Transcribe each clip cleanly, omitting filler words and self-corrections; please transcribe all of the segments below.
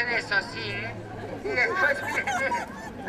eso sí, y después viene...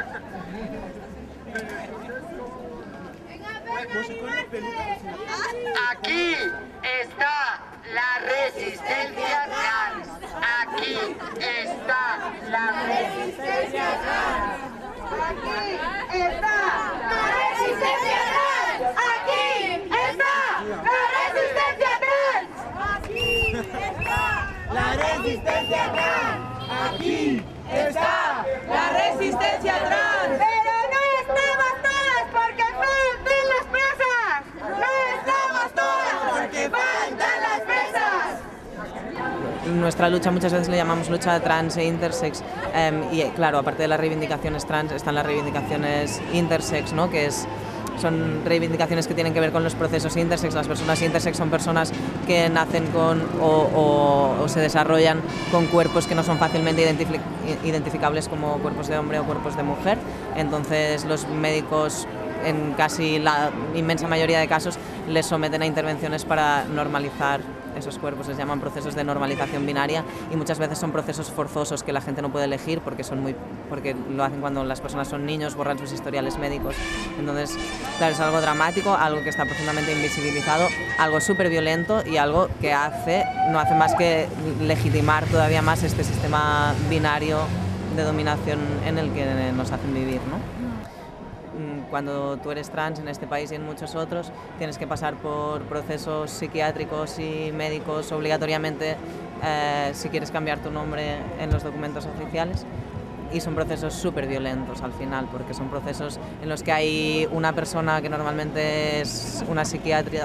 Aquí está la resistencia trans. Aquí está la resistencia trans. Aquí está la resistencia trans. Aquí está la resistencia trans. Aquí está la resistencia trans. Aquí está la resistencia trans. Pero no estamos todas porque faltan las presas. No estamos todas porque faltan las presas. Nuestra lucha muchas veces le llamamos lucha trans e intersex, y claro, aparte de las reivindicaciones trans están las reivindicaciones intersex, ¿no? Son reivindicaciones que tienen que ver con los procesos intersex. Las personas intersex son personas que nacen con o se desarrollan con cuerpos que no son fácilmente identificables como cuerpos de hombre o cuerpos de mujer. Entonces los médicos, en casi la inmensa mayoría de casos, les someten a intervenciones para normalizar esos cuerpos. Les llaman procesos de normalización binaria y muchas veces son procesos forzosos que la gente no puede elegir porque lo hacen cuando las personas son niños, borran sus historiales médicos. Entonces, claro, es algo dramático, algo que está profundamente invisibilizado, algo súper violento y algo que no hace más que legitimar todavía más este sistema binario de dominación en el que nos hacen vivir, ¿no? Cuando tú eres trans en este país y en muchos otros, tienes que pasar por procesos psiquiátricos y médicos obligatoriamente si quieres cambiar tu nombre en los documentos oficiales. Y son procesos súper violentos al final, porque son procesos en los que hay una persona que normalmente es un psiquiatra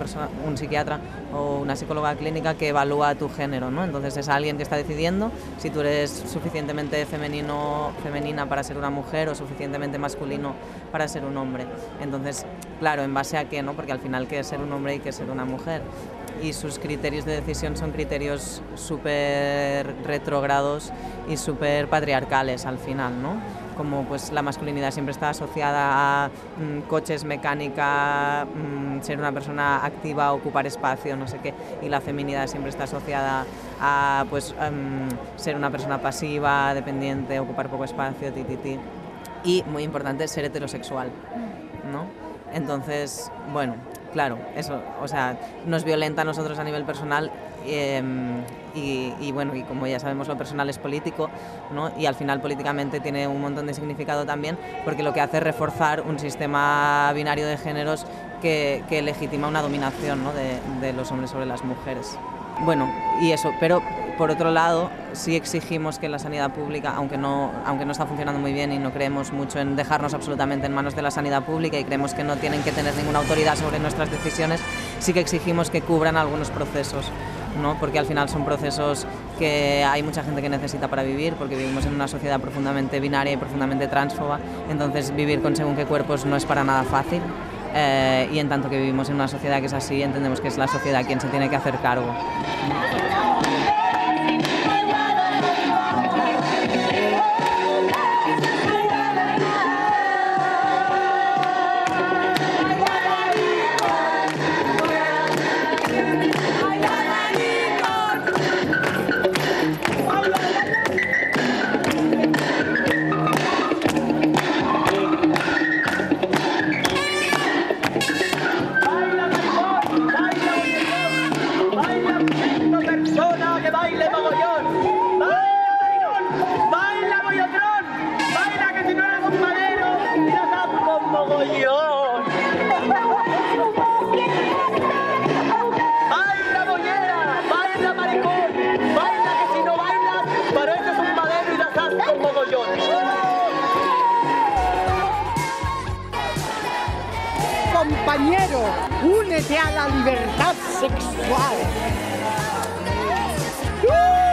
o una psicóloga clínica que evalúa tu género, ¿no? Entonces es alguien que está decidiendo si tú eres suficientemente femenina para ser una mujer o suficientemente masculino para ser un hombre. Entonces, claro, ¿en base a qué, no? Porque al final, ¿qué es ser un hombre y qué es ser una mujer? Y sus criterios de decisión son criterios súper retrógrados y súper patriarcales al final, ¿no? Como pues la masculinidad siempre está asociada a coches, mecánica, ser una persona activa, ocupar espacio, no sé qué, y la feminidad siempre está asociada a pues ser una persona pasiva, dependiente, ocupar poco espacio, y muy importante, ser heterosexual, ¿no? Entonces, bueno, claro, eso, o sea, nos violenta a nosotros a nivel personal y bueno, y como ya sabemos, lo personal es político, ¿no? Y al final políticamente tiene un montón de significado también, porque lo que hace es reforzar un sistema binario de géneros que legitima una dominación, ¿no? de los hombres sobre las mujeres. Bueno, y eso, pero por otro lado, sí exigimos que la sanidad pública, aunque no está funcionando muy bien y no creemos mucho en dejarnos absolutamente en manos de la sanidad pública y creemos que no tienen que tener ninguna autoridad sobre nuestras decisiones, sí que exigimos que cubran algunos procesos, ¿no? Porque al final son procesos que hay mucha gente que necesita para vivir, porque vivimos en una sociedad profundamente binaria y profundamente transfoba, entonces vivir con según qué cuerpos no es para nada fácil. Y en tanto que vivimos en una sociedad que es así, entendemos que es la sociedad quien se tiene que hacer cargo. Compañero, únete a la libertad sexual.